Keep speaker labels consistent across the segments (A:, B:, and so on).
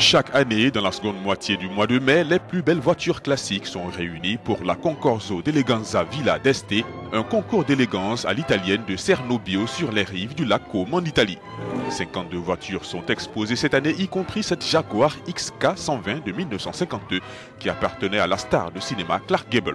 A: Chaque année, dans la seconde moitié du mois de mai, les plus belles voitures classiques sont réunies pour la Concorso d'Eleganza Villa d'Este, un concours d'élégance à l'italienne de Cernobbio sur les rives du lac Como en Italie. 52 voitures sont exposées cette année, y compris cette Jaguar XK 120 de 1952 qui appartenait à la star de cinéma Clark Gable.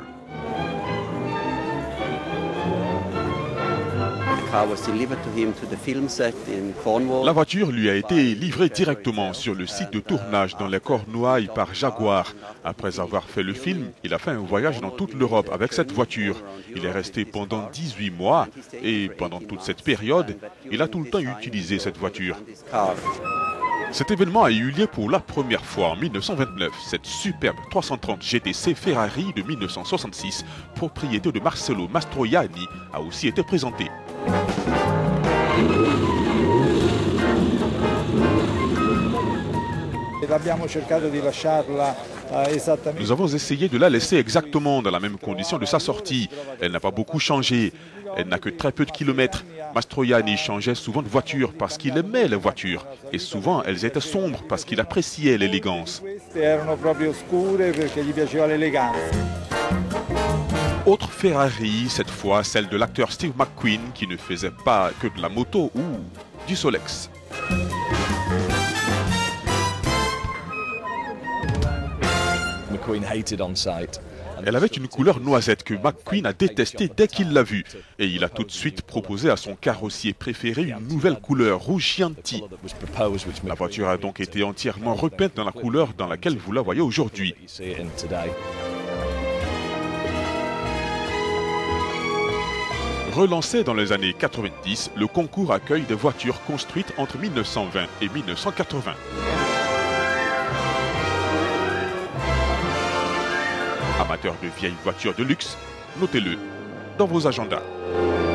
A: La voiture lui a été livrée directement sur le site de tournage dans les Cornouailles par Jaguar. Après avoir fait le film, il a fait un voyage dans toute l'Europe avec cette voiture. Il est resté pendant 18 mois et pendant toute cette période, il a tout le temps utilisé cette voiture. Cet événement a eu lieu pour la première fois en 1929. Cette superbe 330 GTC Ferrari de 1966, propriété de Marcello Mastroianni, a aussi été présentée. Nous avons essayé de la laisser exactement dans la même condition de sa sortie. Elle n'a pas beaucoup changé. Elle n'a que très peu de kilomètres. Mastroianni changeait souvent de voiture parce qu'il aimait les voitures. Et souvent, elles étaient sombres parce qu'il appréciait l'élégance. Autre Ferrari, cette fois celle de l'acteur Steve McQueen qui ne faisait pas que de la moto ou du Solex. Elle avait une couleur noisette que McQueen a détestée dès qu'il l'a vue. Et il a tout de suite proposé à son carrossier préféré une nouvelle couleur, rouge Chianti. La voiture a donc été entièrement repeinte dans la couleur dans laquelle vous la voyez aujourd'hui. Relancé dans les années 90, le concours accueille des voitures construites entre 1920 et 1980. Amateurs de vieilles voitures de luxe, notez-le dans vos agendas.